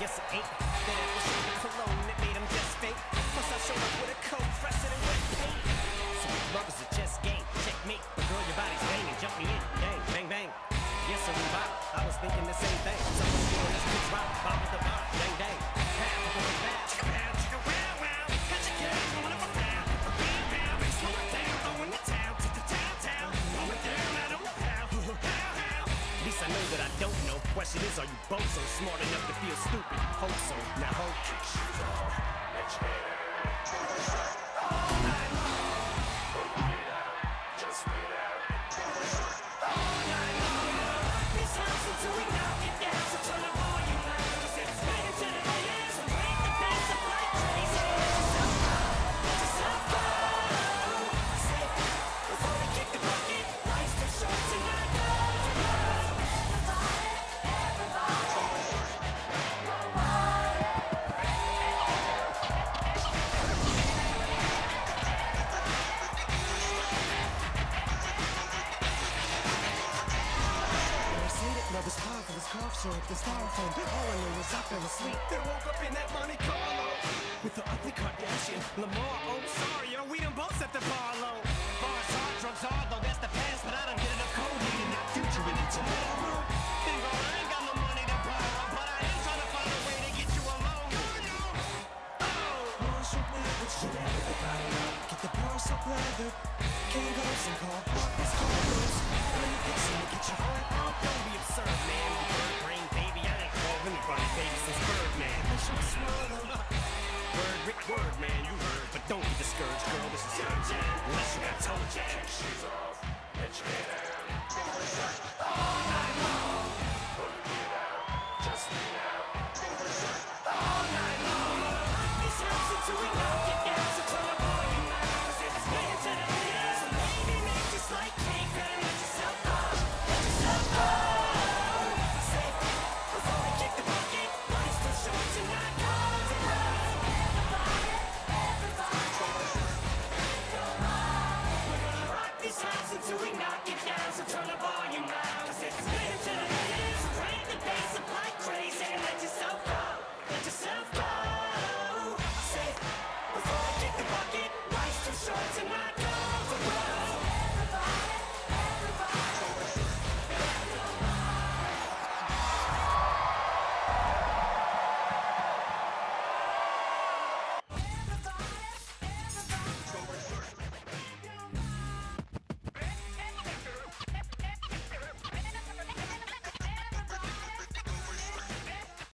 guess it ain't. That apple sugar cologne that made him just fake. Plus I showed up with a coat fresher than wet paint. So love is a chess game, checkmate. But girl, your body's banging, jump me in, bang, bang, bang. Yes, so we vibe. I was thinking the same thing. Someone's doing this bitch rock, bob with the vibe, dang, dang. Pow, going back, chicka pow, chicka wow, wow. Got your girl going up a pound, bam, bam. Slow it down, throwing the town to the town. Throw it down, I don't pow, pow. At least I know that I don't know. Question is, are you both so smart enough to feel stupid? Hope so. Now hold your shoes off. Let your hair. All night long. Breathe out. Just breathe out. All night long. This house until we knock it down. So turn the volume up. Just hit straight into the ears and break the bass up like crazy. Let yourself go. Say that before we kick the bucket. Life's too short tonight. Love is powerful as cough syrup, the styrofoam. All I know is I fell asleep. Then woke up in that Monte Carlo with the ugly Kardashian Lamar. Oh, sorry, yo, we done both set the bar low. Bars hard, drugs hard, though that's the past. But I done hit enough codeine and not future in it tomorrow. Bingo, I ain't got no money to borrow, but I am trying to find a way to get you alone. Oh, Marshall Mathers, get the purse up leather. King goes and call